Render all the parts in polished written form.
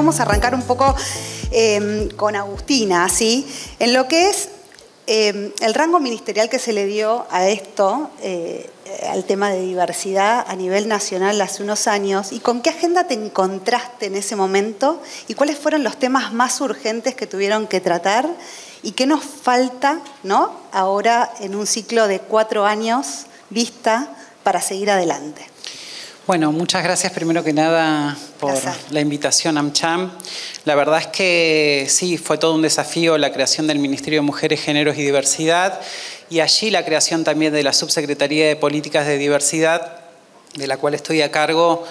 vamos a arrancar un poco con Agustina, ¿sí? En lo que es el rango ministerial que se le dio a esto, al tema de diversidad a nivel nacional hace unos años, y con qué agenda te encontraste en ese momento y cuáles fueron los temas más urgentes que tuvieron que tratar y qué nos falta, ¿no?, ahora en un ciclo de 4 años vista para seguir adelante. Bueno, muchas gracias primero que nada por la invitación a AmCham. La verdad es que sí, fue todo un desafío la creación del Ministerio de Mujeres, Géneros y Diversidad, y allí la creación también de la Subsecretaría de Políticas de Diversidad, de la cual estoy a cargo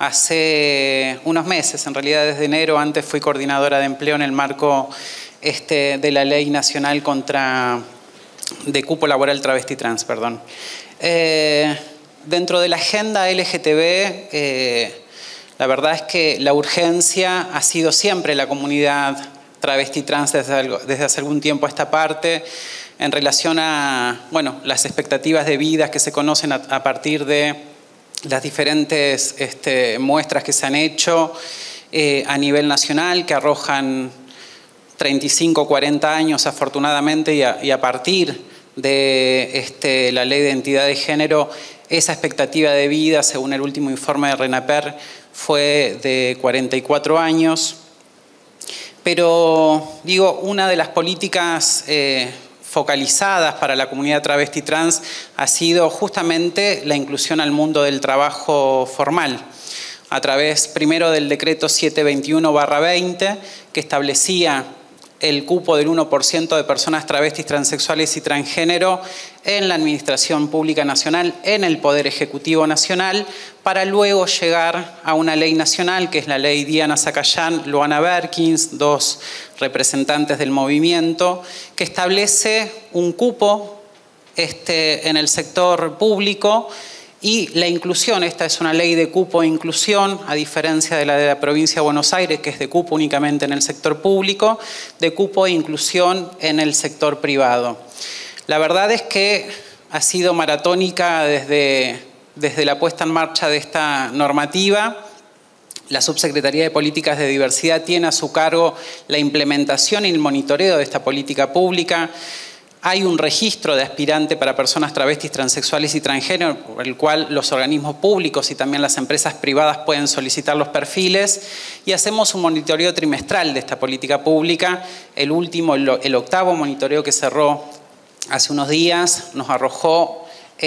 hace unos meses, en realidad desde enero. Antes fui coordinadora de empleo en el marco de la Ley Nacional de Cupo Laboral Travesti Trans, perdón. Dentro de la agenda LGTB, la verdad es que la urgencia ha sido siempre la comunidad travesti trans desde hace algún tiempo a esta parte, en relación a, bueno, las expectativas de vida que se conocen a partir de las diferentes muestras que se han hecho a nivel nacional, que arrojan 35, 40 años afortunadamente, y a partir de la Ley de Identidad de Género, esa expectativa de vida, según el último informe de RENAPER, fue de 44 años. Pero, digo, una de las políticas focalizadas para la comunidad travesti trans ha sido justamente la inclusión al mundo del trabajo formal, a través primero del decreto 721/20, que establecía el cupo del 1% de personas travestis, transexuales y transgénero en la Administración Pública Nacional, en el Poder Ejecutivo Nacional, para luego llegar a una ley nacional, que es la ley Diana Zacayán, Luana Berkins, 2 representantes del movimiento, que establece un cupo en el sector público. Y la inclusión, esta es una ley de cupo e inclusión, a diferencia de la provincia de Buenos Aires, que es de cupo únicamente en el sector público, de cupo e inclusión en el sector privado. La verdad es que ha sido maratónica desde la puesta en marcha de esta normativa. La Subsecretaría de Políticas de Diversidad tiene a su cargo la implementación y el monitoreo de esta política pública. Hay un registro de aspirante para personas travestis, transexuales y transgénero, por el cual los organismos públicos y también las empresas privadas pueden solicitar los perfiles, y hacemos un monitoreo trimestral de esta política pública. El último, el 8º monitoreo que cerró hace unos días, nos arrojó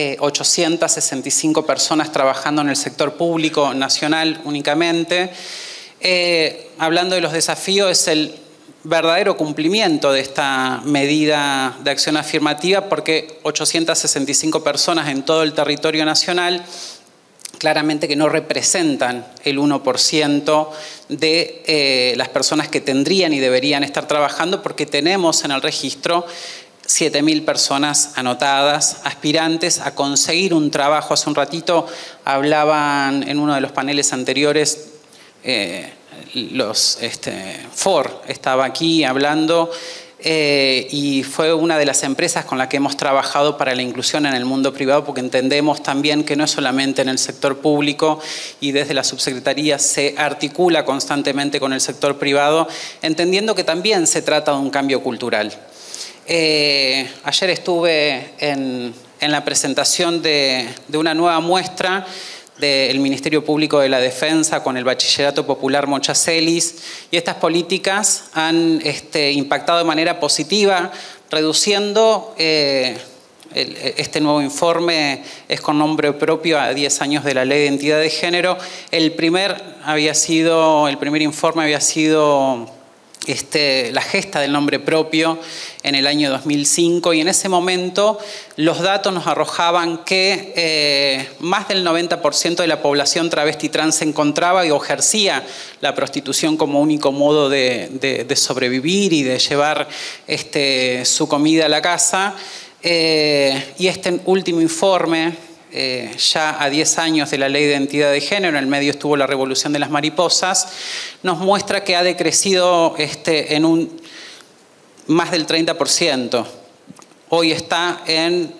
865 personas trabajando en el sector público nacional únicamente. Hablando de los desafíos, es el verdadero cumplimiento de esta medida de acción afirmativa, porque 865 personas en todo el territorio nacional claramente que no representan el 1% de las personas que tendrían y deberían estar trabajando, porque tenemos en el registro 7.000 personas anotadas, aspirantes a conseguir un trabajo. Hace un ratito hablaban en uno de los paneles anteriores, Ford estaba aquí hablando, y fue una de las empresas con la que hemos trabajado para la inclusión en el mundo privado, porque entendemos también que no es solamente en el sector público, y desde la subsecretaría se articula constantemente con el sector privado, entendiendo que también se trata de un cambio cultural. Ayer estuve en la presentación de una nueva muestra del Ministerio Público de la Defensa con el Bachillerato Popular Mochacelis, y estas políticas han impactado de manera positiva, reduciendo, este nuevo informe es con nombre propio a 10 años de la Ley de Identidad de Género. El primer informe había sido la gesta del nombre propio en el año 2005, y en ese momento los datos nos arrojaban que más del 90% de la población travesti trans se encontraba o ejercía la prostitución como único modo de sobrevivir y de llevar su comida a la casa. Y este último informe, ya a 10 años de la Ley de Identidad de Género, en el medio estuvo la Revolución de las Mariposas, nos muestra que ha decrecido en más del 30%. Hoy está en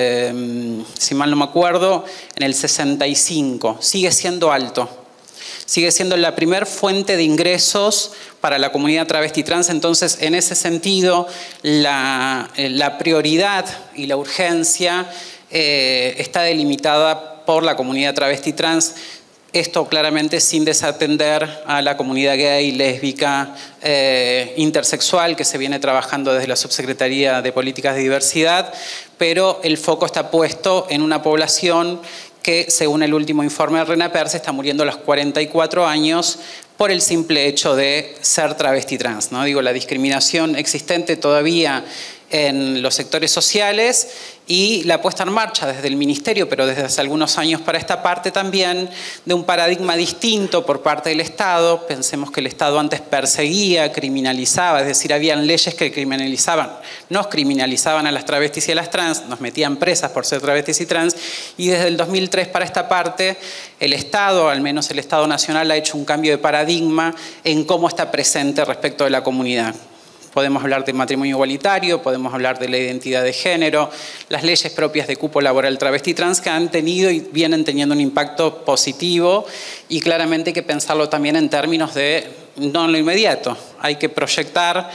si mal no me acuerdo, en el 65%. Sigue siendo alto. sigue siendo la primer fuente de ingresos para la comunidad travesti trans. Entonces, en ese sentido, la prioridad y la urgencia está delimitada por la comunidad travesti trans. Esto claramente sin desatender a la comunidad gay, lésbica, intersexual, que se viene trabajando desde la Subsecretaría de Políticas de Diversidad, pero el foco está puesto en una población que, según el último informe de RENAPER, se está muriendo a los 44 años por el simple hecho de ser travesti trans, ¿no? Digo, la discriminación existente todavía en los sectores sociales y la puesta en marcha desde el Ministerio, pero desde hace algunos años para esta parte también, de un paradigma distinto por parte del Estado. Pensemos que el Estado antes perseguía, criminalizaba, es decir, habían leyes que criminalizaban, nos criminalizaban a las travestis y a las trans, nos metían presas por ser travestis y trans, y desde el 2003 para esta parte, el Estado, al menos el Estado Nacional, ha hecho un cambio de paradigma en cómo está presente respecto de la comunidad. Podemos hablar de matrimonio igualitario, podemos hablar de la identidad de género, las leyes propias de cupo laboral travesti trans que han tenido y vienen teniendo un impacto positivo, y claramente hay que pensarlo también en términos de no en lo inmediato. Hay que proyectar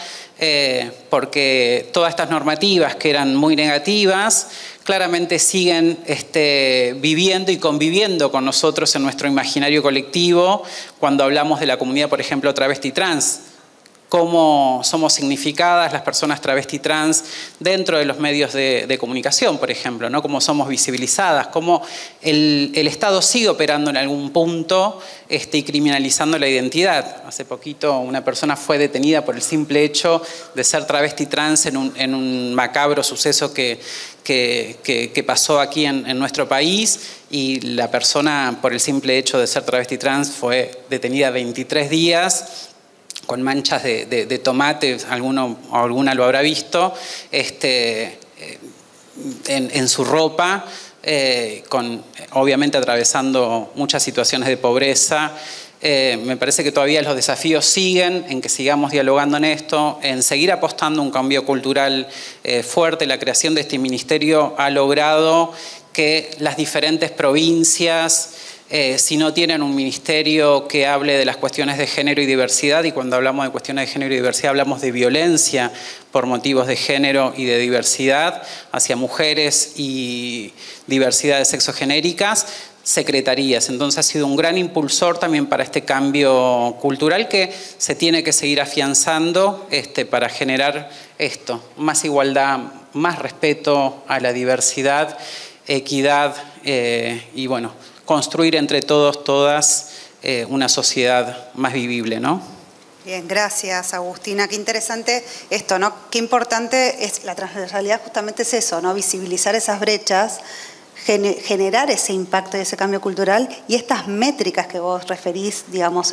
porque todas estas normativas que eran muy negativas claramente siguen viviendo y conviviendo con nosotros en nuestro imaginario colectivo cuando hablamos de la comunidad, por ejemplo, travesti trans. Cómo somos significadas las personas travesti trans dentro de los medios de comunicación, por ejemplo, ¿no? Cómo somos visibilizadas, cómo el Estado sigue operando en algún punto y criminalizando la identidad. Hace poquito una persona fue detenida por el simple hecho de ser travesti trans en un macabro suceso que pasó aquí en nuestro país, y la persona, por el simple hecho de ser travesti trans, fue detenida 23 días con manchas de tomate, alguna lo habrá visto, en su ropa, obviamente atravesando muchas situaciones de pobreza. Me parece que todavía los desafíos siguen, en que sigamos dialogando en esto, en seguir apostando a un cambio cultural fuerte. La creación de este ministerio ha logrado que las diferentes provincias, si no tienen un ministerio que hable de las cuestiones de género y diversidad, y cuando hablamos de cuestiones de género y diversidad hablamos de violencia por motivos de género y de diversidad hacia mujeres y diversidades sexogenéricas, secretarías. Entonces ha sido un gran impulsor también para este cambio cultural que se tiene que seguir afianzando para generar esto, más igualdad, más respeto a la diversidad, equidad y bueno, construir entre todos, todas, una sociedad más vivible, ¿no? Bien, gracias, Agustina. Qué interesante esto, ¿no? Qué importante es la transversalidad, justamente es eso, ¿no? Visibilizar esas brechas, generar ese impacto y ese cambio cultural, y estas métricas que vos referís, digamos,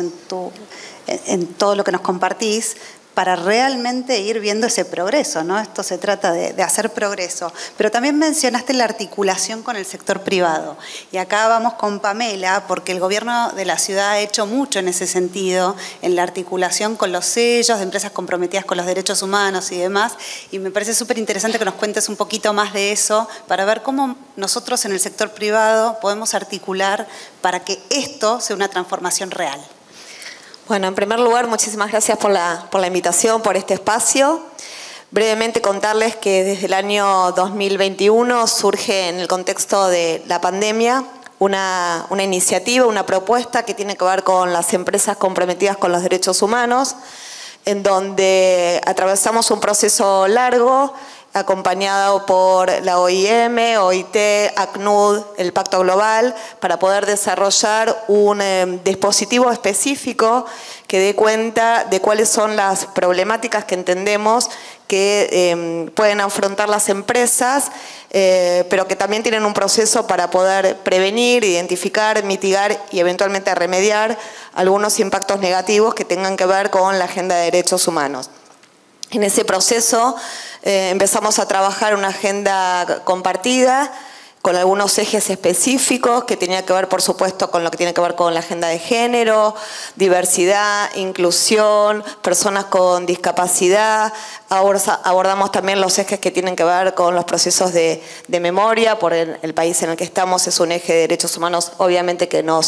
en todo lo que nos compartís, para realmente ir viendo ese progreso, ¿no? Esto se trata de hacer progreso. Pero también mencionaste la articulación con el sector privado. Y acá vamos con Pamela, porque el gobierno de la ciudad ha hecho mucho en ese sentido, en la articulación con los sellos de empresas comprometidas con los derechos humanos y demás. Y me parece súper interesante que nos cuentes un poquito más de eso, para ver cómo nosotros en el sector privado podemos articular para que esto sea una transformación real. Bueno, en primer lugar, muchísimas gracias por la invitación, por este espacio. Brevemente contarles que desde el año 2021 surge en el contexto de la pandemia una iniciativa, una propuesta que tiene que ver con las empresas comprometidas con los derechos humanos, en donde atravesamos un proceso largo acompañado por la OIM, OIT, ACNUD, el Pacto Global, para poder desarrollar un dispositivo específico que dé cuenta de cuáles son las problemáticas que entendemos que pueden afrontar las empresas, pero que también tienen un proceso para poder prevenir, identificar, mitigar y eventualmente remediar algunos impactos negativos que tengan que ver con la agenda de derechos humanos. En ese proceso empezamos a trabajar una agenda compartida con algunos ejes específicos que tenía que ver, por supuesto, con lo que tiene que ver con la agenda de género, diversidad, inclusión, personas con discapacidad. Abordamos también los ejes que tienen que ver con los procesos de memoria, por el país en el que estamos es un eje de derechos humanos, obviamente que nos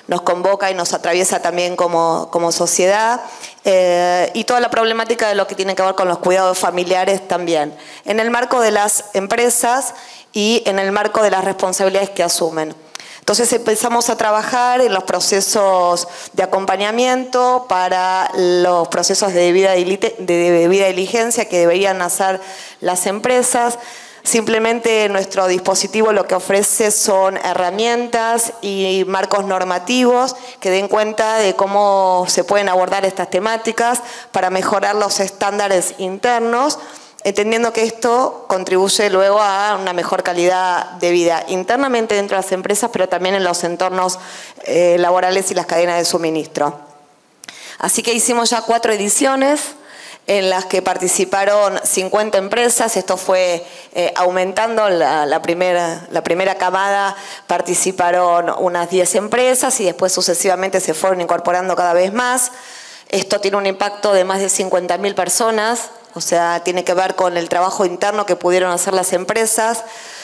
nos convoca y nos atraviesa también como sociedad, y toda la problemática de lo que tiene que ver con los cuidados familiares también, en el marco de las empresas y en el marco de las responsabilidades que asumen. Entonces empezamos a trabajar en los procesos de acompañamiento para los procesos de debida diligencia que deberían hacer las empresas. Simplemente nuestro dispositivo lo que ofrece son herramientas y marcos normativos que den cuenta de cómo se pueden abordar estas temáticas para mejorar los estándares internos, entendiendo que esto contribuye luego a una mejor calidad de vida internamente dentro de las empresas, pero también en los entornos laborales y las cadenas de suministro. Así que hicimos ya 4 ediciones en las que participaron 50 empresas. Esto fue aumentando. La primera camada participaron unas 10 empresas y después sucesivamente se fueron incorporando cada vez más. Esto tiene un impacto de más de 50.000 personas. O sea, tiene que ver con el trabajo interno que pudieron hacer las empresas.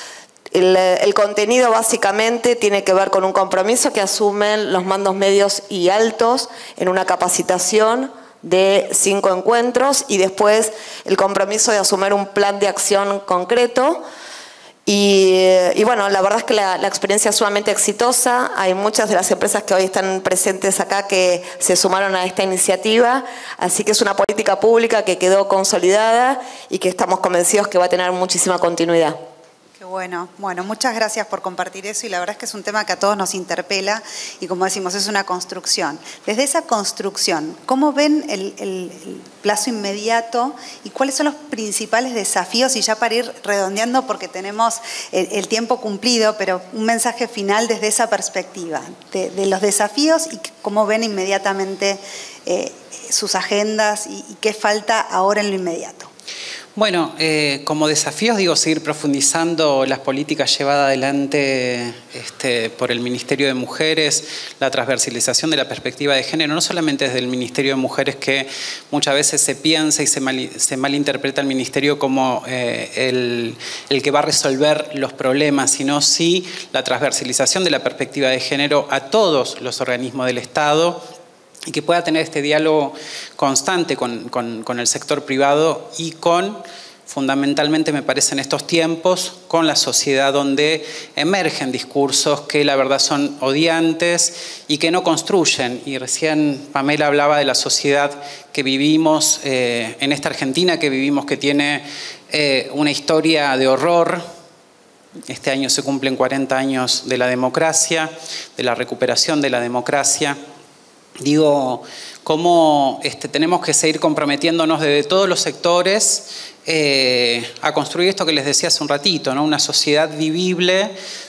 El contenido básicamente tiene que ver con un compromiso que asumen los mandos medios y altos en una capacitación de 5 encuentros y después el compromiso de asumir un plan de acción concreto. Y bueno, la verdad es que la experiencia es sumamente exitosa. Hay muchas de las empresas que hoy están presentes acá que se sumaron a esta iniciativa, así que es una política pública que quedó consolidada y que estamos convencidos que va a tener muchísima continuidad. Qué bueno. Bueno, muchas gracias por compartir eso y la verdad es que es un tema que a todos nos interpela y como decimos, es una construcción. Desde esa construcción, ¿cómo ven el plazo inmediato y cuáles son los principales desafíos? Y ya para ir redondeando porque tenemos el tiempo cumplido, pero un mensaje final desde esa perspectiva, de los desafíos y cómo ven inmediatamente sus agendas y qué falta ahora en lo inmediato. Bueno, como desafíos digo seguir profundizando las políticas llevadas adelante por el Ministerio de Mujeres, la transversalización de la perspectiva de género, no solamente desde el Ministerio de Mujeres, que muchas veces se piensa y se malinterpreta el Ministerio como el que va a resolver los problemas, sino sí la transversalización de la perspectiva de género a todos los organismos del Estado, y que pueda tener este diálogo constante con el sector privado y fundamentalmente me parece en estos tiempos, con la sociedad donde emergen discursos que la verdad son odiantes y que no construyen. Y recién Pamela hablaba de la sociedad que vivimos en esta Argentina, que vivimos, que tiene una historia de horror. Este año se cumplen 40 años de la democracia, de la recuperación de la democracia. Digo, cómo tenemos que seguir comprometiéndonos desde todos los sectores a construir esto que les decía hace un ratito, ¿no? Una sociedad vivible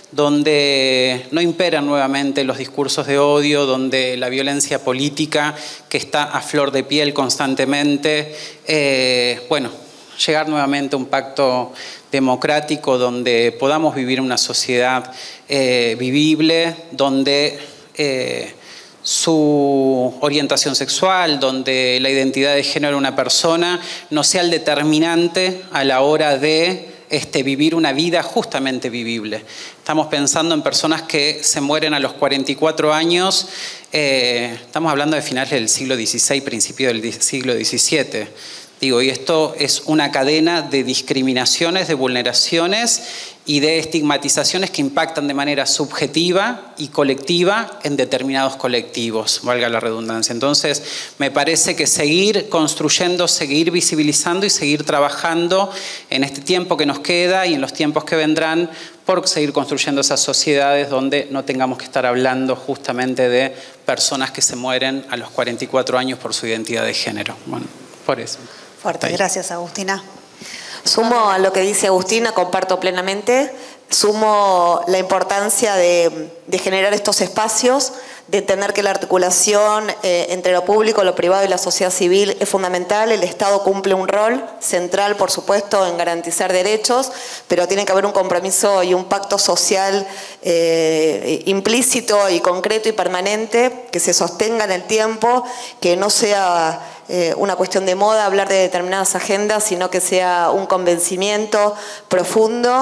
donde no imperan nuevamente los discursos de odio, donde la violencia política que está a flor de piel constantemente, bueno, llegar nuevamente a un pacto democrático donde podamos vivir una sociedad vivible, donde su orientación sexual, donde la identidad de género de una persona no sea el determinante a la hora de vivir una vida justamente vivible. Estamos pensando en personas que se mueren a los 44 años, estamos hablando de finales del siglo XVI, principio del siglo XVII. Digo, y esto es una cadena de discriminaciones, de vulneraciones y de estigmatizaciones que impactan de manera subjetiva y colectiva en determinados colectivos, valga la redundancia. Entonces, me parece que seguir construyendo, seguir visibilizando y seguir trabajando en este tiempo que nos queda y en los tiempos que vendrán por seguir construyendo esas sociedades donde no tengamos que estar hablando justamente de personas que se mueren a los 44 años por su identidad de género. Bueno, por eso. Fuerte, gracias Agustina. Sumo a lo que dice Agustina, comparto plenamente, sumo la importancia de generar estos espacios, de entender que la articulación entre lo público, lo privado y la sociedad civil es fundamental. El Estado cumple un rol central, por supuesto, en garantizar derechos, pero tiene que haber un compromiso y un pacto social implícito y concreto y permanente, que se sostenga en el tiempo, que no sea una cuestión de moda hablar de determinadas agendas, sino que sea un convencimiento profundo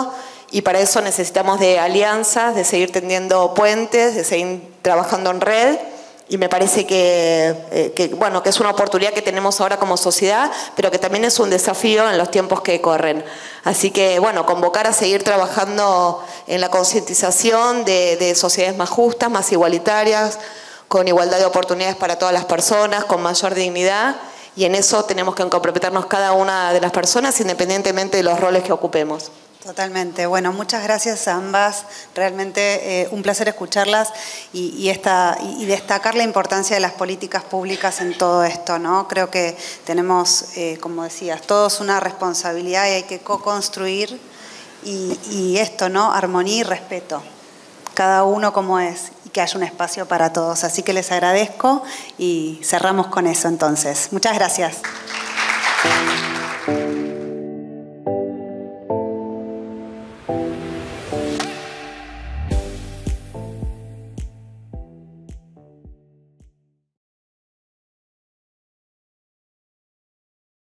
y para eso necesitamos de alianzas, de seguir tendiendo puentes, de seguir trabajando en red. Y me parece bueno, que es una oportunidad que tenemos ahora como sociedad, pero que también es un desafío en los tiempos que corren. Así que, bueno, convocar a seguir trabajando en la concientización de sociedades más justas, más igualitarias, con igualdad de oportunidades para todas las personas, con mayor dignidad. Y en eso tenemos que comprometernos cada una de las personas, independientemente de los roles que ocupemos. Totalmente. Bueno, muchas gracias a ambas. Realmente un placer escucharlas y destacar la importancia de las políticas públicas en todo esto, ¿no? Creo que tenemos, como decías, todos una responsabilidad y hay que co-construir y esto, ¿no? Armonía y respeto. Cada uno como es y que haya un espacio para todos. Así que les agradezco y cerramos con eso entonces. Muchas gracias.